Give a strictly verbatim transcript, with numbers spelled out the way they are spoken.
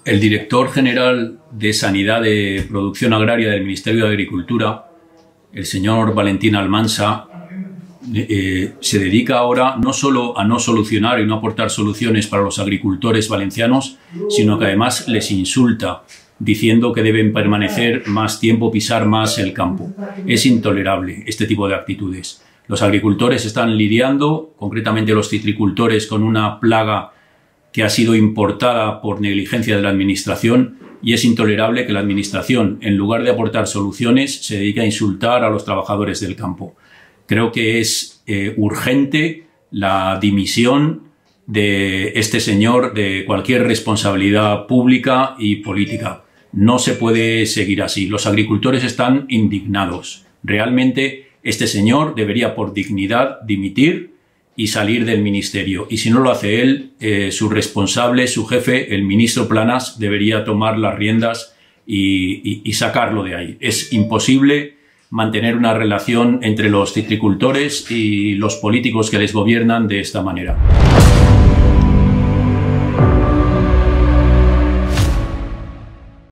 El director general de Sanidad de Producción Agraria del Ministerio de Agricultura, el señor Valentín Almansa, eh, se dedica ahora no solo a no solucionar y no aportar soluciones para los agricultores valencianos, sino que además les insulta, diciendo que deben permanecer más tiempo, pisar más el campo. Es intolerable este tipo de actitudes. Los agricultores están lidiando, concretamente los citricultores, con una plaga que ha sido importada por negligencia de la Administración, y es intolerable que la Administración, en lugar de aportar soluciones, se dedique a insultar a los trabajadores del campo. Creo que es eh, urgente la dimisión de este señor de cualquier responsabilidad pública y política. No se puede seguir así. Los agricultores están indignados. Realmente este señor debería, por dignidad, dimitir y salir del ministerio. Y si no lo hace él, eh, su responsable, su jefe, el ministro Planas, debería tomar las riendas y, y, y sacarlo de ahí. Es imposible mantener una relación entre los citricultores y los políticos que les gobiernan de esta manera.